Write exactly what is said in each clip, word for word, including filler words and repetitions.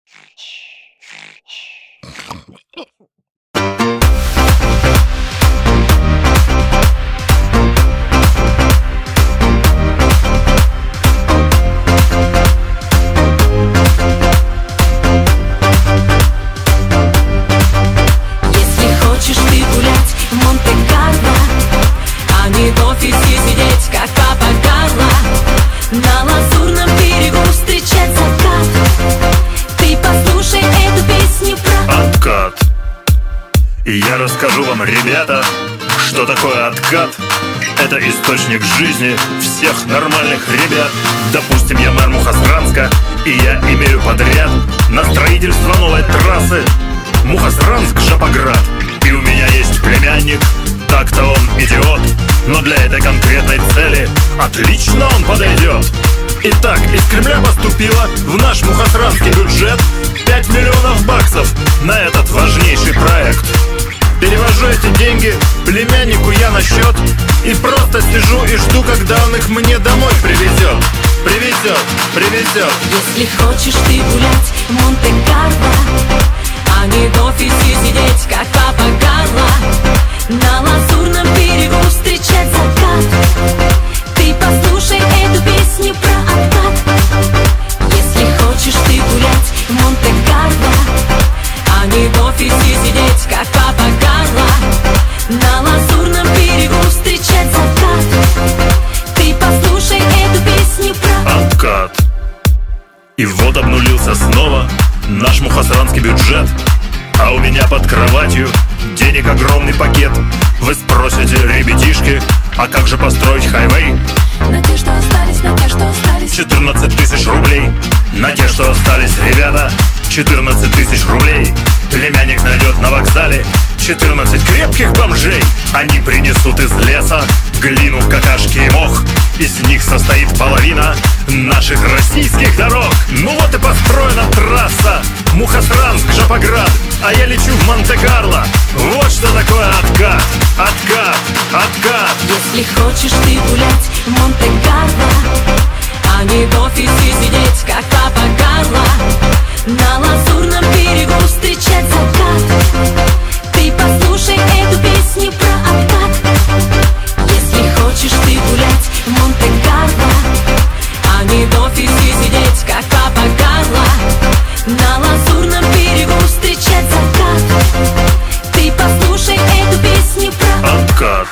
И я расскажу вам, ребята, что такое откат. Это источник жизни всех нормальных ребят. Допустим, я мэр Мухосранска, и я имею подряд на строительство новой трассы Мухосранск-Жапоград. И у меня есть племянник, так-то он идиот, но для этой конкретной цели отлично он подойдет. Итак, из Кремля поступило в наш мухосранский бюджет пять миллионов баксов на этот важнейший проект. Перевожу эти деньги племяннику я на счет и просто сижу и жду, когда он их мне домой привезет. Привезет, привезет. Если хочешь ты гулять в Монте-Карло, а не в офисе сидеть, как папа Карло, на Лазурном берегу встречать закат, ты послушай эту песню про откат. Если хочешь ты гулять в Монте-Карло, а не в офисе сидеть, как папа Карло, на Лазурном берегу встречать закат, ты послушай эту песню про откат. И вот обнулился снова наш мухосранский бюджет, а у меня под кроватью денег огромный пакет. Вы спросите, ребятишки, а как же построить хайвей? На те, что остались, на те, что остались четырнадцать тысяч рублей. На те, что остались, ребята, четырнадцать тысяч рублей. Племянник найдет на вокзале четырнадцать крепких бомжей. Они принесут из леса глину, какашки и мох. Из них состоит половина наших российских дорог. Ну вот и построена трасса Мухосранск-Жапоград, а я лечу в Монте-Карло. Вот что такое откат, откат, откат. Если хочешь ты гулять в Монте-Карло, а не в офисе сидеть, как папа Карло, на Лазурном берегу встречать закат, ты послушай эту песню про откат. Если хочешь ты гулять в Монте-Карло, а не в офисе сидеть, как папа Карло, на Лазурном берегу встречать закат, ты послушай эту песню про откат.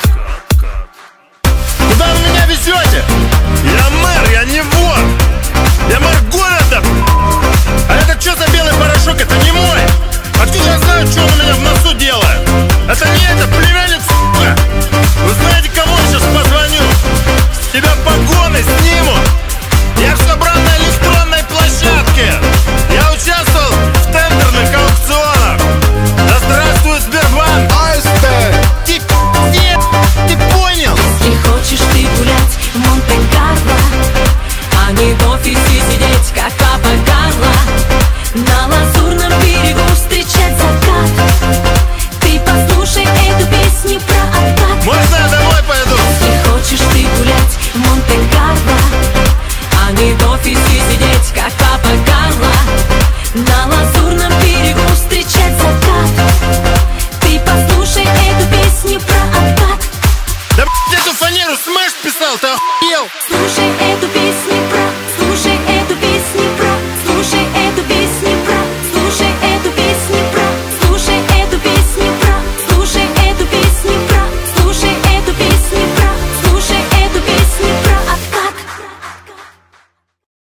Куда вы меня везете? Я мэр, я не вор. Я мэр города. А это что за белый порошок? Это не мой. Откуда я знаю, что он у меня в носу делает? Это не это, племянник, сука. Вы знаете, кому я сейчас позвоню? С тебя погоны снимут. Я все брал на электронной площадке. Я участвовал в тендерных аукционах. Да здравствует Сбербанк. Ты, нет, ты понял? Если хочешь ты гулять в Монте-Карло, а не в офисе сидеть, как папа Карло, на Лазурном берегу встречать закат, ты послушай эту песню про откат. Можно я домой пойду? Если хочешь ты гулять в Монте-Карло, а не в офисе сидеть, как папа Карло, на Лазурном берегу встречать закат, ты послушай эту песню про откат. Да блядь, эту фанеру Смэш писал, ты охуел? Слушай эту песню про, слушай эту песню про, слушай эту песню про, слушай эту песню про, слушай эту песню про, слушай эту песню про, слушай эту песню про, слушай эту песню про откат.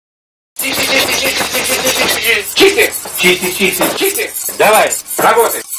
Чистый, чистый, чистый, чистый, давай, работай.